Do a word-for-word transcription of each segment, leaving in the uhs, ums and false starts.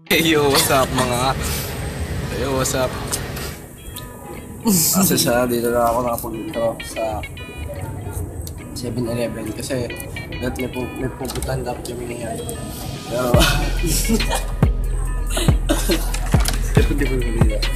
Hey yo, what's up mga? Hey yo, what's up? Kasi siya, dito na ako nakapunto sa seven eleven kasi dati may, pu may pupuntahan dapat kami ngayon. Pero di po yung video.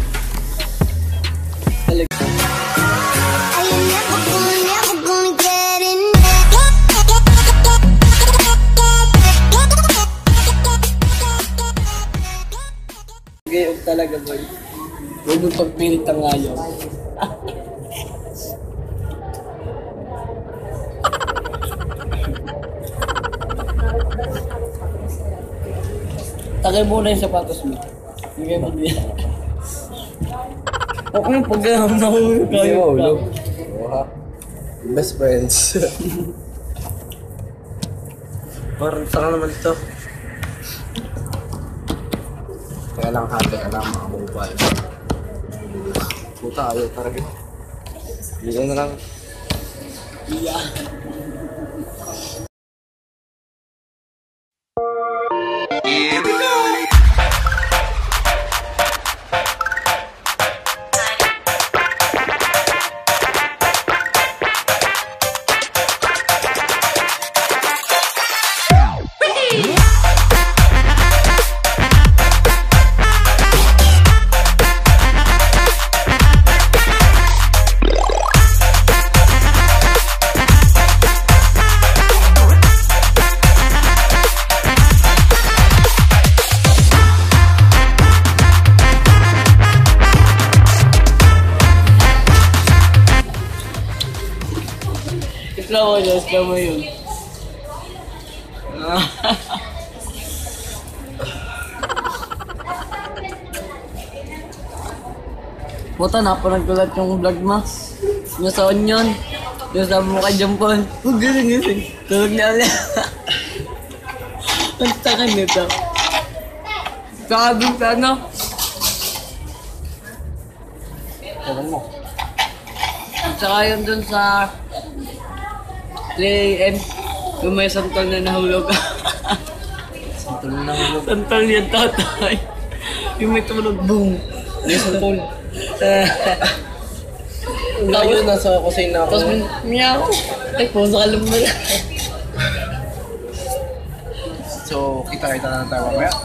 Gayong talaga boy. Huwag mong pagpilit ang ngayon. Tagay muna yung sapatos mo. Bigay mo din. Ako yung pag-aham na hulog kayo. Hulog. Best friends. Parang saka naman ito. Kaya lang hati ka lang mga mobile. Puta, ayaw talaga. Hindi na lang. Yeah. Here we go! Slow mo yun, slow mo yun. Puta, napanagkulat yung vlog mo. Yung sa Onion. Yung sabi mo kay Jampon. Huwag ganun yun. Tulog niya ulit. Ang takan nito. Saka dun sa ano. Ewan mo. Saka yun dun sa three A M yung may santol na nahulog. Santol na nahulog? Santol yan, tatay. Yung may tulog, boom. May santol. Tapos nasa kusina ako. Tapos miya ako. Ay, puso ka lang mo yan. So, kita-kita na tayo mamaya.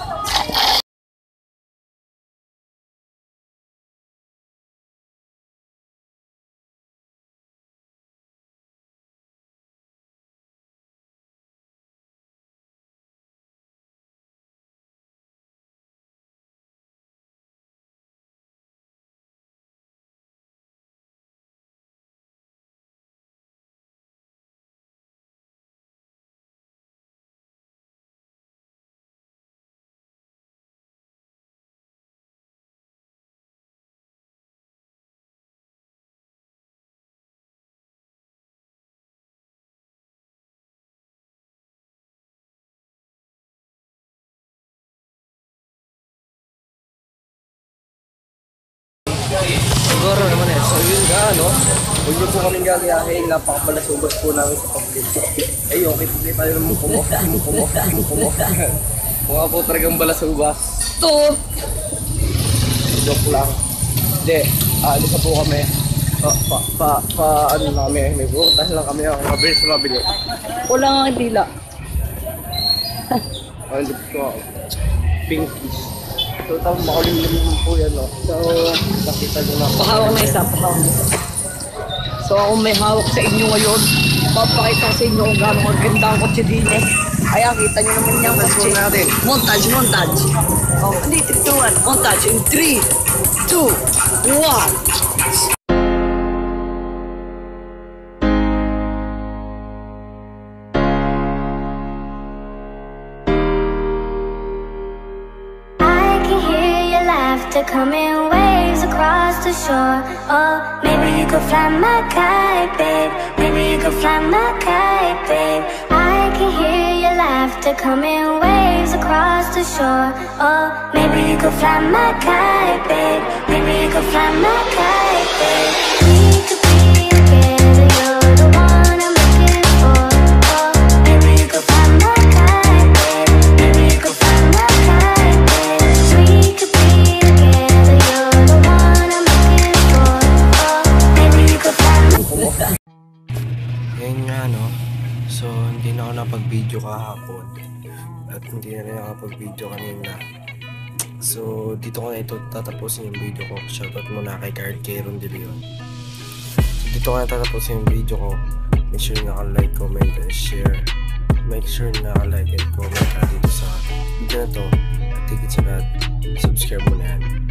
Siguro naman eh. So yun nga, no? Huwag niyo po kaming gagayahin. Napakabalasubas po namin sa pag-clip. Eh, okay po tayo naman kumo. Kumo, kumo, kumo, kumo. Mga po talagang balasubas. Stop! Joke lang. Hindi, aalis na po kami. Pa, pa, pa, pa, ano namin. May bukas lang kami. Ang mabilis na mabili. Wala nga dila. Ano ko? Pinkish. So, tawag makulimlim po yan, no? So, nakita nyo na. Pahawak na isa, pahawak na isa. So, ako may hawak sa inyo ngayon. Papakita sa inyo kung gano'ng maganda ang kotse din eh. Kaya, kita nyo naman yung kotse. Montage, montage. Oh, hindi, three, two, one. Montage in three, two, one. Coming waves across the shore. Oh, maybe you could fly my kite, babe. Maybe you could fly my kite, babe. I can hear your laughter coming waves across the shore. Oh, maybe you could fly my kite, babe. Maybe you could fly my kite, babe. We could be together, you're the one I'm looking for. Oh, maybe you could fly my kite, babe. Maybe you could fly my kite. nakapag-video kahapon at hindi na rin nakapag-video kanina. So, dito ko na ito tatapusin yung video ko. Shoutout muna kay Card Keron De Leon. So, dito ko na tatapusin yung video ko. Make sure na naka-like, comment, and share. Make sure na naka-like and comment ka dito sa video na to. At higit sa lahat, subscribe mo na yan.